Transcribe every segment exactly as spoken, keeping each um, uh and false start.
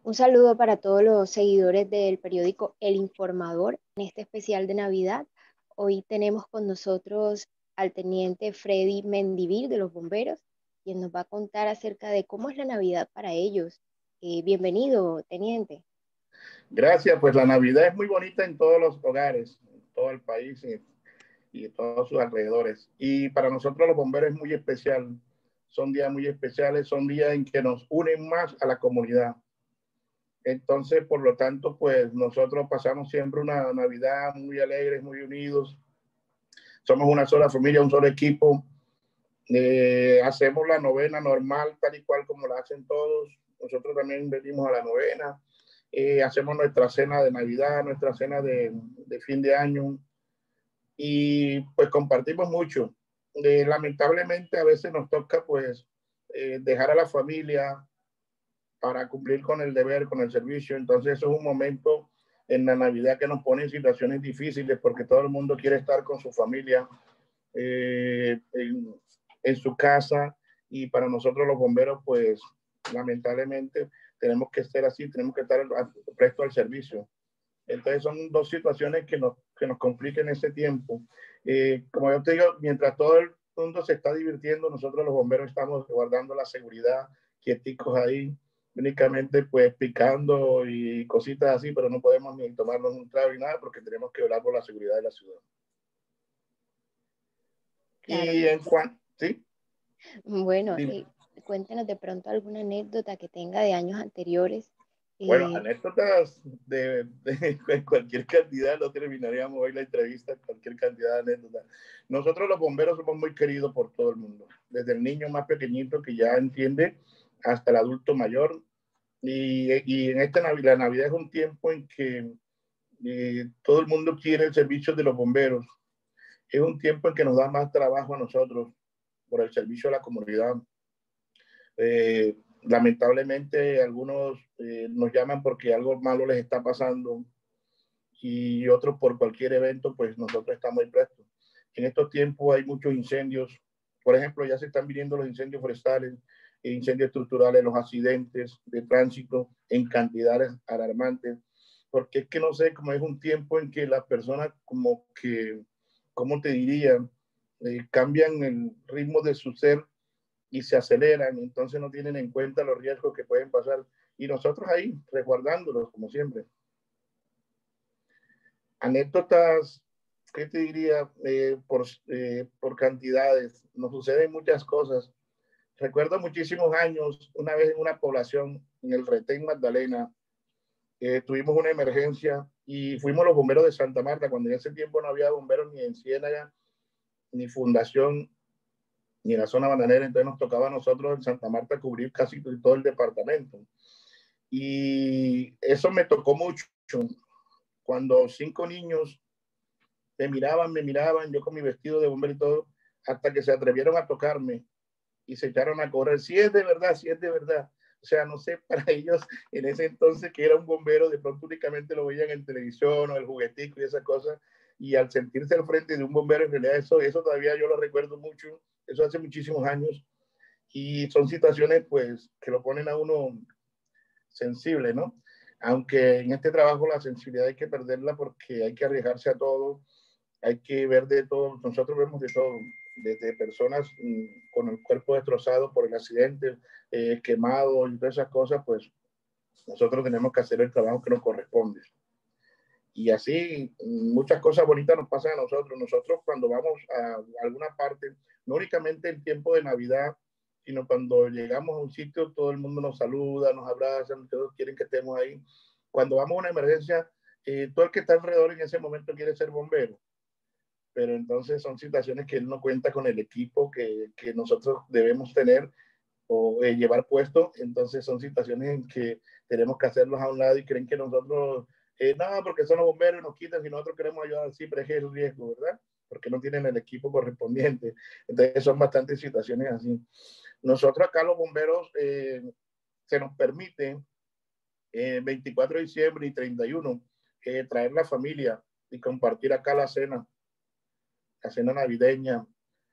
Un saludo para todos los seguidores del periódico El Informador en este especial de Navidad. Hoy tenemos con nosotros al teniente Freddy Mendivil de los bomberos, quien nos va a contar acerca de cómo es la Navidad para ellos. Eh, bienvenido, teniente. Gracias, pues la Navidad es muy bonita en todos los hogares, en todo el país y, y en todos sus alrededores. Y para nosotros los bomberos es muy especial. Son días muy especiales, son días en que nos unen más a la comunidad. Entonces, por lo tanto, pues nosotros pasamos siempre una Navidad muy alegres, muy unidos. Somos una sola familia, un solo equipo. Eh, hacemos la novena normal, tal y cual como la hacen todos. Nosotros también venimos a la novena. Eh, hacemos nuestra cena de Navidad, nuestra cena de, de fin de año y pues compartimos mucho. Eh, lamentablemente a veces nos toca pues eh, dejar a la familia para cumplir con el deber, con el servicio. Entonces eso es un momento en la Navidad que nos pone en situaciones difíciles porque todo el mundo quiere estar con su familia eh, en, en su casa, y para nosotros los bomberos pues lamentablemente tenemos que ser así, tenemos que estar presto al servicio. Entonces son dos situaciones que nos, que nos complican ese tiempo. Eh, como yo te digo, mientras todo el mundo se está divirtiendo, nosotros los bomberos estamos guardando la seguridad, quieticos ahí, únicamente pues picando y cositas así, pero no podemos ni tomarnos un trago ni nada porque tenemos que velar por la seguridad de la ciudad. Claro. Y en cuanto, ¿sí? Bueno, Dime. eh, cuéntenos de pronto alguna anécdota que tenga de años anteriores. Bueno, Eh, anécdotas de, de, de cualquier cantidad, no terminaríamos hoy la entrevista, cualquier cantidad de anécdotas. Nosotros los bomberos somos muy queridos por todo el mundo, desde el niño más pequeñito que ya entiende hasta el adulto mayor. Y, y en esta Navidad, la Navidad es un tiempo en que eh, todo el mundo quiere el servicio de los bomberos. Es un tiempo en que nos da más trabajo a nosotros por el servicio a la comunidad. Eh, lamentablemente algunos eh, nos llaman porque algo malo les está pasando y otros por cualquier evento, pues nosotros estamos ahí prestos. En estos tiempos hay muchos incendios. Por ejemplo, ya se están viniendo los incendios forestales, incendios estructurales, los accidentes de tránsito en cantidades alarmantes, porque es que no sé, como es un tiempo en que las personas como que, ¿cómo te diría? Eh, cambian el ritmo de su ser y se aceleran, entonces no tienen en cuenta los riesgos que pueden pasar. Y nosotros ahí, resguardándolos, como siempre. Anécdotas, ¿qué te diría? Eh, por, eh, por cantidades, nos suceden muchas cosas. Recuerdo muchísimos años, una vez en una población, en el Retén Magdalena, eh, tuvimos una emergencia y fuimos los bomberos de Santa Marta, cuando en ese tiempo no había bomberos ni en Ciénaga, ni Fundación, ni en la zona bananera, entonces nos tocaba a nosotros en Santa Marta cubrir casi todo el departamento. Y eso me tocó mucho, cuando cinco niños me miraban, me miraban, yo con mi vestido de bombero y todo, hasta que se atrevieron a tocarme y se echaron a correr. Si es de verdad, si es de verdad. O sea, no sé, para ellos en ese entonces que era un bombero, de pronto únicamente lo veían en televisión o el juguetico y esas cosas, y al sentirse al frente de un bombero, en realidad eso, eso todavía yo lo recuerdo mucho, eso hace muchísimos años, y son situaciones pues que lo ponen a uno sensible, ¿no? Aunque en este trabajo la sensibilidad hay que perderla porque hay que arriesgarse a todo, hay que ver de todo, nosotros vemos de todo, desde personas mmm, con el cuerpo destrozado por el accidente, eh, quemado y todas esas cosas, pues nosotros tenemos que hacer el trabajo que nos corresponde. Y así muchas cosas bonitas nos pasan a nosotros. Nosotros cuando vamos a alguna parte, no únicamente el tiempo de Navidad, sino cuando llegamos a un sitio, todo el mundo nos saluda, nos abraza, todos quieren que estemos ahí. Cuando vamos a una emergencia, eh, todo el que está alrededor en ese momento quiere ser bombero. Pero entonces son situaciones que él no cuenta con el equipo que, que nosotros debemos tener o eh, llevar puesto. Entonces son situaciones en que tenemos que hacerlos a un lado y creen que nosotros, eh, no, porque son los bomberos y nos quitan, si nosotros queremos ayudar, sí, pero es el riesgo, ¿verdad? Porque no tienen el equipo correspondiente. Entonces son bastantes situaciones así. Nosotros acá los bomberos eh, se nos permite eh, veinticuatro de diciembre y treinta y uno eh, traer la familia y compartir acá la cena, la cena navideña,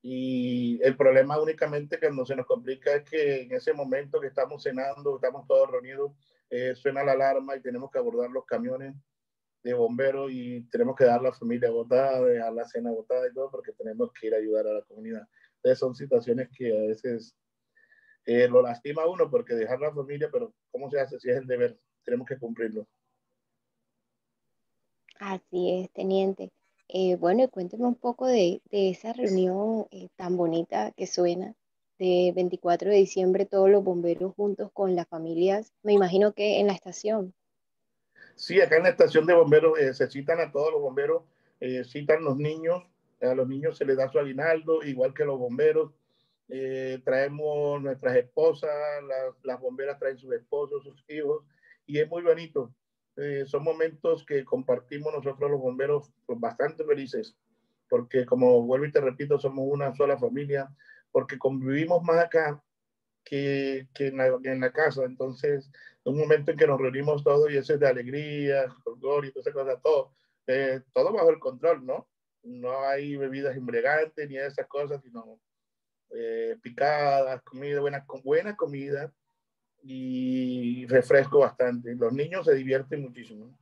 Y el problema únicamente que no se nos complica es que en ese momento que estamos cenando, estamos todos reunidos, eh, suena la alarma y tenemos que abordar los camiones de bomberos y tenemos que dar la familia botada, dejar la cena botada y todo porque tenemos que ir a ayudar a la comunidad. Entonces son situaciones que a veces eh, lo lastima a uno porque dejar la familia, pero ¿cómo se hace si es el deber? Tenemos que cumplirlo. Así es, teniente. Eh, bueno, y cuénteme un poco de, de esa reunión eh, tan bonita que suena de veinticuatro de diciembre, todos los bomberos juntos con las familias, me imagino que en la estación. Sí, acá en la estación de bomberos eh, se citan a todos los bomberos, eh, citan los niños, a los niños se les da su aguinaldo, igual que los bomberos. Eh, traemos nuestras esposas, las, las bomberas traen sus esposos, sus hijos, y es muy bonito. Eh, son momentos que compartimos nosotros los bomberos pues, bastante felices, porque como vuelvo y te repito, somos una sola familia, porque convivimos más acá que, que en, la, en la casa. Entonces, un momento en que nos reunimos todos y eso es de alegría, color y todas esas cosas, todo, eh, todo bajo el control, ¿no? No hay bebidas embriagantes ni de esas cosas, sino eh, picadas, comida, buena, buena comida y refresco bastante. Los niños se divierten muchísimo.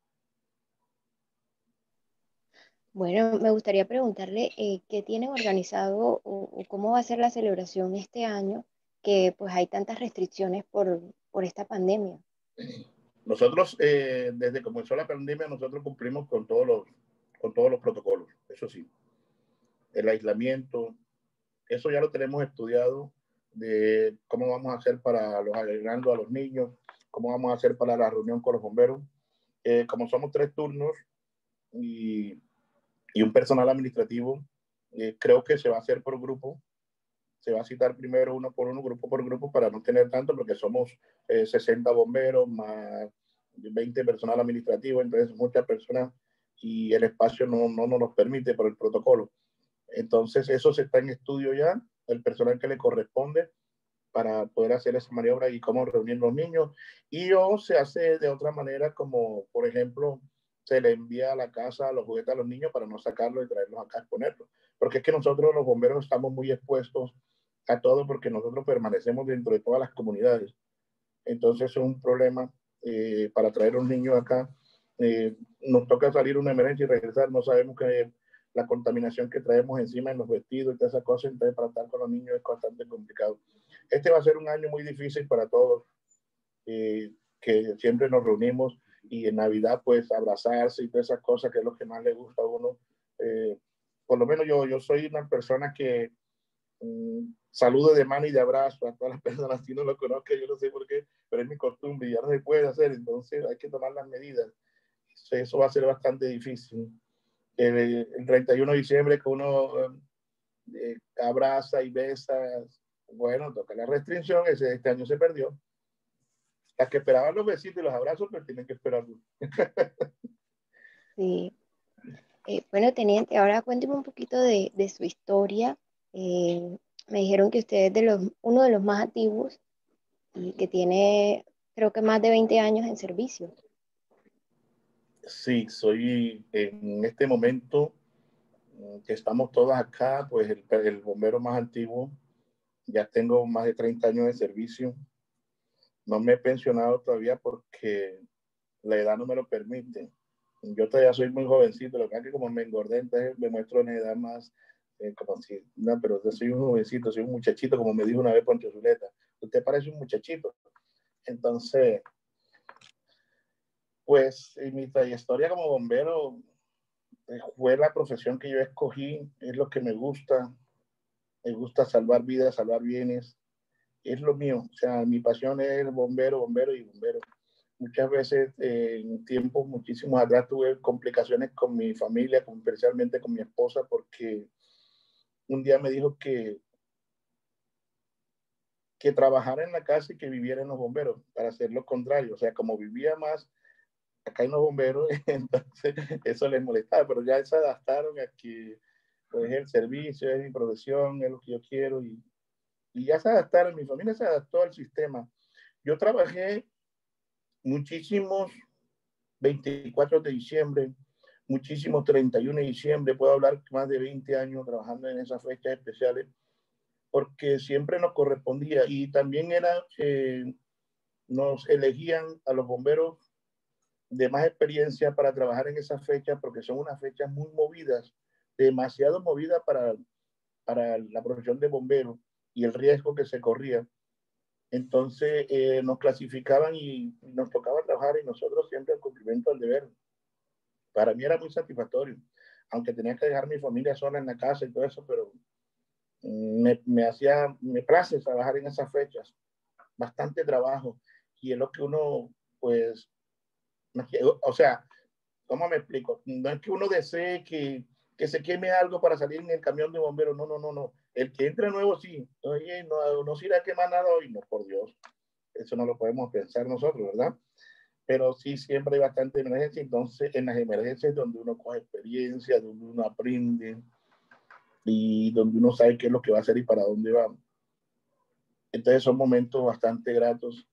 Bueno, me gustaría preguntarle eh, qué tienen organizado o, o cómo va a ser la celebración este año, que pues hay tantas restricciones por, por esta pandemia. Nosotros, eh, desde que comenzó la pandemia, nosotros cumplimos con todos los, con todos los protocolos, eso sí. El aislamiento, eso ya lo tenemos estudiado de cómo vamos a hacer para los aguinaldos a los niños, cómo vamos a hacer para la reunión con los bomberos. Eh, como somos tres turnos y, y un personal administrativo, eh, creo que se va a hacer por grupo. Se va a citar primero uno por uno, grupo por grupo, para no tener tanto, porque somos eh, sesenta bomberos más veinte personal administrativo, entonces muchas personas y el espacio no, no nos lo permite por el protocolo. Entonces eso se está en estudio ya, el personal que le corresponde para poder hacer esa maniobra y cómo reunir los niños. Y o se hace de otra manera, como por ejemplo, se le envía a la casa los juguetes a los niños para no sacarlos y traerlos acá a exponerlos. Porque es que nosotros los bomberos estamos muy expuestos a todo porque nosotros permanecemos dentro de todas las comunidades. Entonces es un problema eh, para traer a un niño acá. Eh, nos toca salir una emergencia y regresar, no sabemos que la contaminación que traemos encima en los vestidos y todas esas cosas, entonces para estar con los niños es bastante complicado. Este va a ser un año muy difícil para todos, eh, que siempre nos reunimos y en Navidad pues abrazarse y todas esas cosas que es lo que más le gusta a uno. Eh, por lo menos yo, yo soy una persona que um, saludo de mano y de abrazo a todas las personas, si no lo conozco, yo no sé por qué, pero es mi costumbre y ya no se puede hacer, entonces hay que tomar las medidas. Eso va a ser bastante difícil. El, el treinta y uno de diciembre que uno eh, abraza y besa, bueno, toca la restricción, ese, este año se perdió. Las que esperaban los besitos y los abrazos, pero tienen que esperarlo. Sí. Eh, bueno, teniente, ahora cuénteme un poquito de, de su historia. Eh, Me dijeron que usted es de los, uno de los más antiguos y que tiene, creo que más de veinte años en servicio. Sí, soy en este momento que estamos todos acá, pues el, el bombero más antiguo. Ya tengo más de treinta años de servicio. No me he pensionado todavía porque la edad no me lo permite. Yo todavía soy muy jovencito, lo que pasa es que como me engordé, entonces me muestro una edad más, eh, como si, no, pero yo soy un jovencito, soy un muchachito, como me dijo una vez Poncho Zuleta. Usted parece un muchachito. Entonces, pues, en mi trayectoria como bombero, eh, fue la profesión que yo escogí, es lo que me gusta, me gusta salvar vidas, salvar bienes, es lo mío, o sea, mi pasión es el bombero, bombero y bombero. Muchas veces, eh, en tiempos muchísimos atrás, tuve complicaciones con mi familia, con, especialmente con mi esposa, porque un día me dijo que, que trabajara en la casa y que viviera en los bomberos, para hacer lo contrario. O sea, como vivía más acá en los bomberos, entonces eso les molestaba, pero ya se adaptaron a que pues, el servicio es mi profesión, es lo que yo quiero, y, y ya se adaptaron, mi familia se adaptó al sistema. Yo trabajé muchísimos veinticuatro de diciembre, muchísimos treinta y uno de diciembre, puedo hablar más de veinte años trabajando en esas fechas especiales, porque siempre nos correspondía y también era, eh, nos elegían a los bomberos de más experiencia para trabajar en esas fechas, porque son unas fechas muy movidas, demasiado movidas para, para la profesión de bomberos y el riesgo que se corría. Entonces eh, nos clasificaban y nos tocaba trabajar y nosotros siempre el cumplimiento del deber. Para mí era muy satisfactorio, aunque tenía que dejar mi familia sola en la casa y todo eso, pero me, me hacía, me place trabajar en esas fechas, bastante trabajo, y es lo que uno, pues, o sea, ¿cómo me explico? No es que uno desee que, que se queme algo para salir en el camión de bomberos, no, no, no, no. El que entra nuevo, sí, oye, no, no se irá a quemar nada hoy, no, por Dios, eso no lo podemos pensar nosotros, ¿verdad? Pero sí, siempre hay bastante emergencia, entonces en las emergencias es donde uno coge experiencia, donde uno aprende y donde uno sabe qué es lo que va a hacer y para dónde va. Entonces son momentos bastante gratos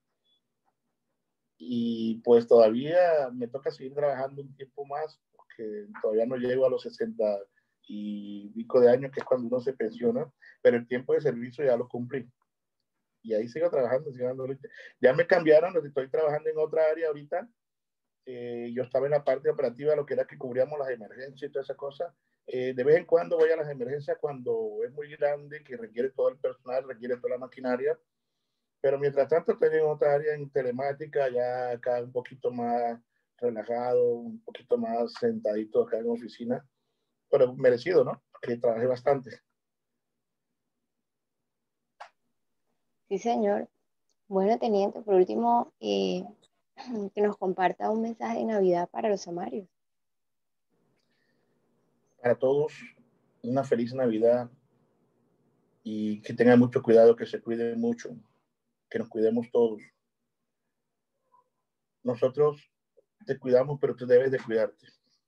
y pues todavía me toca seguir trabajando un tiempo más porque todavía no llego a los sesenta y pico de años, que es cuando uno se pensiona, pero el tiempo de servicio ya lo cumplí. Y ahí sigo trabajando, sigo dando. Ya me cambiaron, estoy trabajando en otra área ahorita. Eh, yo estaba en la parte operativa, lo que era que cubríamos las emergencias y todas esas cosas. Eh, de vez en cuando voy a las emergencias cuando es muy grande, que requiere todo el personal, requiere toda la maquinaria. Pero mientras tanto estoy en otra área en telemática, ya acá un poquito más relajado, un poquito más sentadito acá en oficina, pero merecido, ¿no? Que trabajé bastante. Sí, señor. Bueno, teniente, por último, eh, que nos comparta un mensaje de Navidad para los samarios. Para todos, una feliz Navidad y que tengan mucho cuidado, que se cuiden mucho, que nos cuidemos todos. Nosotros te cuidamos, pero tú debes de cuidarte.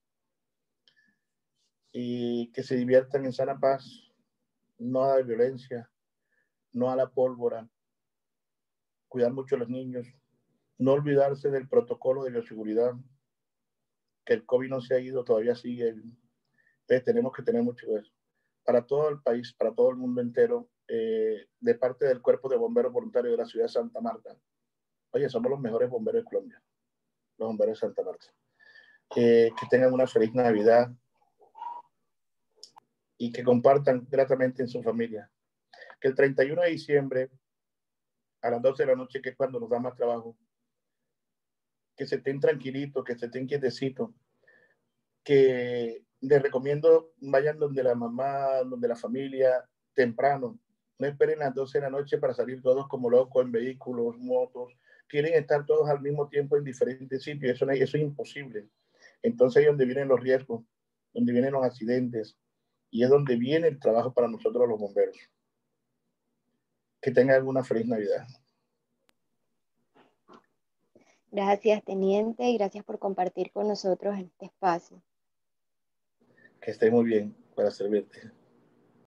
Y que se diviertan en sana paz, no a la violencia, no a la pólvora, cuidar mucho a los niños, no olvidarse del protocolo de bioseguridad, que el COVID no se ha ido, todavía sigue. Entonces tenemos que tener mucho de eso. Para todo el país, para todo el mundo entero, eh, de parte del Cuerpo de Bomberos Voluntarios de la ciudad de Santa Marta. Oye, somos los mejores bomberos de Colombia, los bomberos de Santa Marta. Eh, que tengan una feliz Navidad y que compartan gratamente en su familia. Que el treinta y uno de diciembre, a las doce de la noche, que es cuando nos da más trabajo, que se estén tranquilitos, que se estén quietecitos, que les recomiendo vayan donde la mamá, donde la familia, temprano. No esperen las doce de la noche para salir todos como locos en vehículos, motos. Quieren estar todos al mismo tiempo en diferentes sitios. Eso, eso es imposible. Entonces ahí es donde vienen los riesgos, donde vienen los accidentes y es donde viene el trabajo para nosotros los bomberos. Que tengan una feliz Navidad. Gracias, teniente, y gracias por compartir con nosotros en este espacio. Que estés muy bien para servirte.